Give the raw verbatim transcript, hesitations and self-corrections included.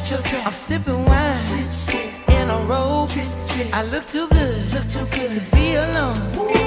I'm sipping wine in a robe. I look too good, look too good to be alone.